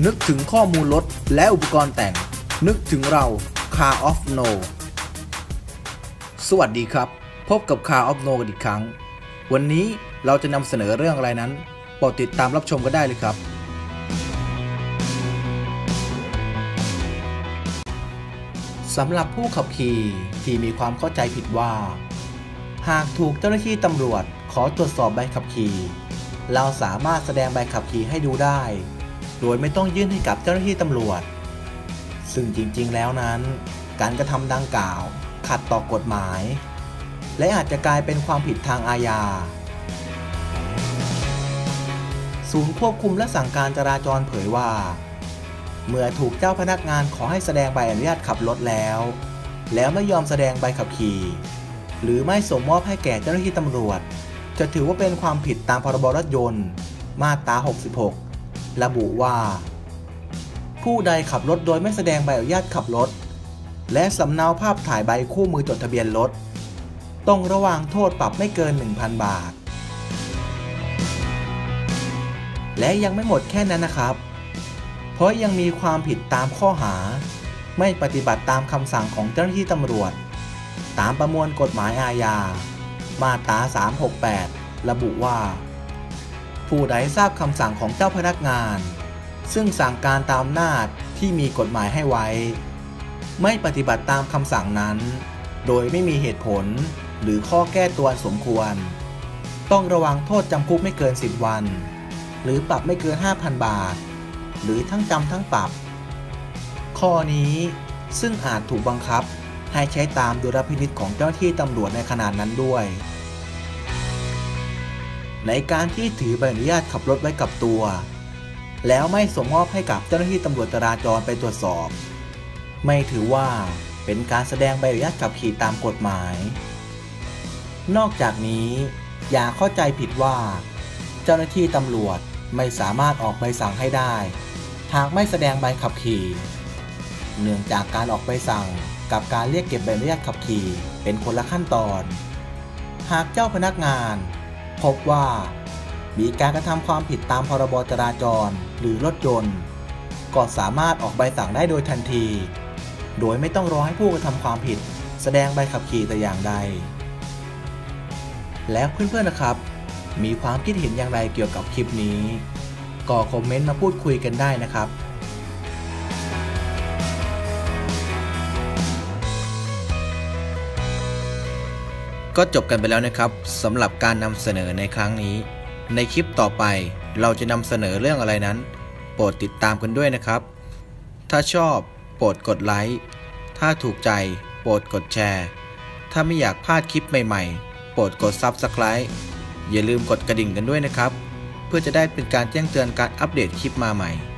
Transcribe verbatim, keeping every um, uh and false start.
นึกถึงข้อมูลรถและอุปกรณ์แต่งนึกถึงเรา Car of No สวัสดีครับพบกับ Car of No กันอีกครั้งวันนี้เราจะนำเสนอเรื่องอะไรนั้นโปรดติดตามรับชมกันได้เลยครับสำหรับผู้ขับขี่ที่มีความเข้าใจผิดว่าหากถูกเจ้าหน้าที่ตำรวจขอตรวจสอบใบขับขี่เราสามารถแสดงใบขับขี่ให้ดูได้โดยไม่ต้องยื่นให้กับเจ้าหน้าที่ตำรวจซึ่งจริงๆแล้วนั้นการกระทำดังกล่าวขัดต่อกฎหมายและอาจจะกลายเป็นความผิดทางอาญาศูนย์ควบคุมและสั่งการจราจรเผยว่าเมื่อถูกเจ้าพนักงานขอให้แสดงใบอนุญาตขับรถแล้วแล้วไม่ยอมแสดงใบขับขี่หรือไม่ส่งมอบให้แก่เจ้าหน้าที่ตำรวจจะถือว่าเป็นความผิดตามพรบรถยนต์มาตราหกสิบหกระบุว่าผู้ใดขับรถโดยไม่แสดงใบอนุญาตขับรถและสำเนาภาพถ่ายใบคู่มือจดทะเบียนรถต้องระวางโทษปรับไม่เกิน หนึ่งพัน บาทและยังไม่หมดแค่นั้นนะครับเพราะยังมีความผิดตามข้อหาไม่ปฏิบัติตามคำสั่งของเจ้าหน้าที่ตำรวจตามประมวลกฎหมายอาญามาตราสามหกแปดระบุว่าผู้ใดทราบคำสั่งของเจ้าพนักงานซึ่งสั่งการตามอำนาจที่มีกฎหมายให้ไว้ไม่ปฏิบัติตามคำสั่งนั้นโดยไม่มีเหตุผลหรือข้อแก้ตัวสมควรต้องระวังโทษจำคุกไม่เกินสิบวันหรือปรับไม่เกิน ห้าพัน บาทหรือทั้งจำทั้งปรับข้อนี้ซึ่งอาจถูกบังคับให้ใช้ตามดุลพินิจของเจ้าหน้าที่ตำรวจในขณะนั้นด้วยในการที่ถือใบอนุญาตขับรถไว้กับตัวแล้วไม่ส่งมอบให้กับเจ้าหน้าที่ตำรวจจราจรไปตรวจสอบไม่ถือว่าเป็นการแสดงใบอนุญาตขับขี่ตามกฎหมายนอกจากนี้อย่าเข้าใจผิดว่าเจ้าหน้าที่ตำรวจไม่สามารถออกใบสั่งให้ได้หากไม่แสดงใบขับขี่เนื่องจากการออกใบสั่งกับการเรียกเก็บใบอนุญาตขับขี่เป็นคนละขั้นตอนหากเจ้าพนักงานพบว่ามีการกระทำความผิดตามพรบจราจรหรือรถยนต์ก็สามารถออกใบสั่งได้โดยทันทีโดยไม่ต้องรอให้ผู้กระทำความผิดแสดงใบขับขี่แต่อย่างใดแล้วเพื่อนๆนะครับมีความคิดเห็นอย่างไรเกี่ยวกับคลิปนี้ก็คอมเมนต์มาพูดคุยกันได้นะครับก็จบกันไปแล้วนะครับสำหรับการนำเสนอในครั้งนี้ในคลิปต่อไปเราจะนำเสนอเรื่องอะไรนั้นโปรดติดตามกันด้วยนะครับถ้าชอบโปรดกดไลค์ถ้าถูกใจโปรดกดแชร์ถ้าไม่อยากพลาดคลิปใหม่ๆโปรดกด ซับสไครบ์ อย่าลืมกดกระดิ่งกันด้วยนะครับเพื่อจะได้เป็นการแจ้งเตือนการอัปเดตคลิปมาใหม่